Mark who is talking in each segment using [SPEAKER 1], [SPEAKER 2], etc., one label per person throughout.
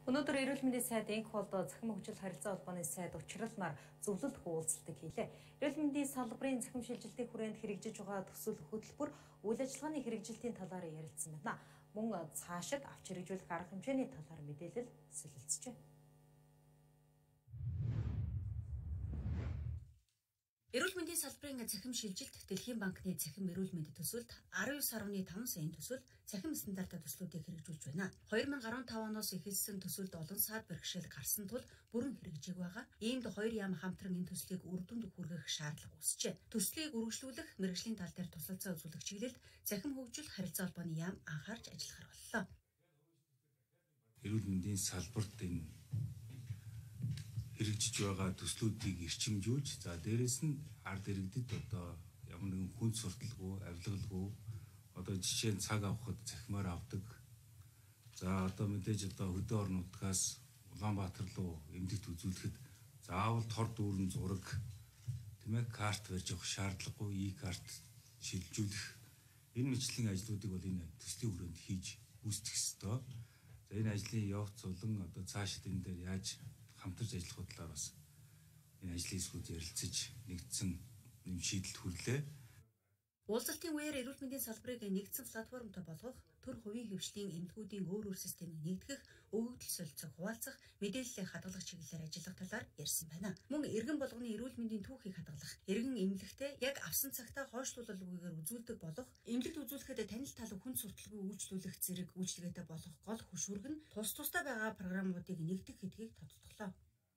[SPEAKER 1] Өнөөдөр эрүүл мэндийн сайд энх холдоо цахим хөгжил харилцаа холбооны сайд учралмаар зөвлөлт хуулцлтыг хийлээ. Эрүүл мэндийн салбарын цахим шилжилтийн хүрээнд хэрэгжиж байгаа төсөл хөтөлбөр үйл ажиллагааны хэрэгжилтийн талаар ярилцсан байна. Мөн цаашид авч хэрэгжүүлэх арга хэмжээний талаар мэдээлэл солилцжээ. Эрүүл мэндийн салбарын цахим шилжилт Дэлхийн банкны цахим эрүүл мэндийн төсөлд 19.5 саяын төсөл цахим стандартаа төслүүдийг хэрэгжүүлж байна. 2015 оноос эхэлсэн төсөлд олон саад бэрхшээл гарсан тул бүрэн хэрэгжиж байгаа. Иймд хоёр яам хамтран энэ төслийг үр дүнд хүргэх шаардлага үүсжээ. Төслийг үргэлжлүүлэх, мэргэжлийн тал дээр тусалцаа үзүүлэх чиглэлд цахим хөгжил харилцаа холбооны яам анхаарч ажиллахар боллоо.
[SPEAKER 2] Эрүүл мэндийн салбарт энэ хэрэгжиж байгаа төслүүдийг эрчимжүүлж, за дээрэс нь ард иргэдэд одоо ямар нэгэн хүн сурталгүй, авилгалгүй одоо жишээ нь цаг авахд цахимаар авдаг. За одоо мэдээж одоо хөдөө орон нутгаас Улаанбаатар руу эмнэлэгт үзүүлэхэд заавал тор дүүрэн зураг тийм ээ карт барьж явах шаардлагагүй, и-карт шилжүүлэх энэ мэтлэгийн ажлуудыг бол энэ төслийн хүрээнд хийж үүсгэх ёстой. За энэ ажлын явц болон одоо цаашид энэ дээр яаж хамтарч ажиллах талаар бас энэ ажлын хэсгүүд ярилцаж нэгдсэн шийдэлд хүрлээ.
[SPEAKER 1] Уулзалтын үеэр эрүүл мэндийн салбарыг нэгдсэн платформтой болгох, төр хувийн хвшлийн эмнэлгүүдийн өөр системийг нэгтгэх, өгөгдөл солилцох, хуваалцах, мэдээллийн хадгалах чиглэлээр ажиллах талаар ярьсан байна. Мөн иргэн болгоны эрүүл мэндийн түүхийг хадгалах, иргэн эмнэлэгтээ яг авсан цагтаа хойшлуулалгүйгээр үзүүлдэг болох, эмнэлэгт үзүүлэхэд танил тал хүн сурталгүй үйлчлүүлэх зэрэг үйлчлэгээтэй болох гол хөшүүрэг нь тусдаа байгаа програмуудыг нэгтгэх гэдгийг тодтоглоо.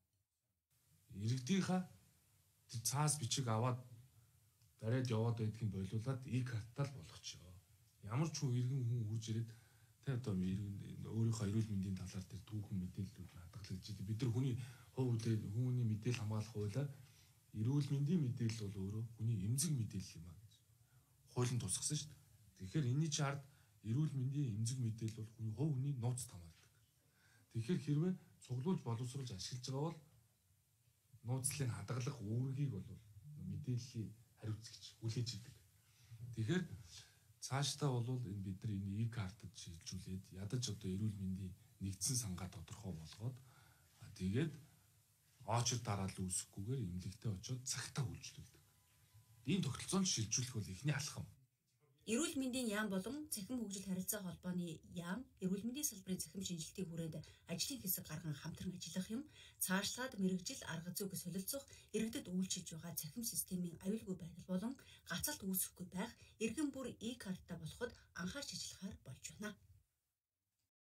[SPEAKER 3] Иргэдийнхаа цаас бичиг аваад дараад яваад байдгийг бойлуулад и-картаа л болгочихё. Ямар ч хүн иргэн хүн үрж ирээд тэ одоо өөрийнхөө эрүүл мэндийн талаар тэр түүхэн мэдээллүүд хадгалж идэв. Бид нар хүний хүний мэдээлэл хамгаалах хуулиар эрүүл мэндийн мэдээлэл бол өөрөө хүний эмзэг мэдээлэл юм аа гэж хуулийн тусгасан шүү дээ. Тэгэхээр энэний чинь ард эрүүл мэндийн эмзэг мэдээлэл бол хүний нууцд хамаардаг. Тэгэхээр хэрвээ цуглуулж боловсруулж ашиглаж байгаа бол нууцлалыг хадгалах үүргийг бол мэдээллийн хариуцагч хүлээж идэг. Тэгэхээр цаашдаа бол энэ бид нар энэ и-картад шилжүүлээд ядаж одоо эрүүл мэндийн нэгдсэн сангаа тодорхой болгоод тэгээд очир дараалал үүсэхгүйгээр эмнэлэгтээ очиод цагтаа үйлчлүүлдэг. Энэ тогтолцоонд шилжүүлэх бол эхний алхам.
[SPEAKER 1] Эрүүл мэндийн яам болон цахим хөгжил харилцаа холбооны яам эрүүл мэндийн салбарын цахим шинжилтийн хүрээнд ажлын хэсэг гарган хамтран ажиллах юм. Цаашлаад мэргэжил арга зүйг солилцох, иргэдэд үйлчилж байгаа цахим системийн аюулгүй байдал болон гацалт үүсэхгүй байх, иргэн бүр и-картаа болоход анхаарч ажиллахаар болж байна.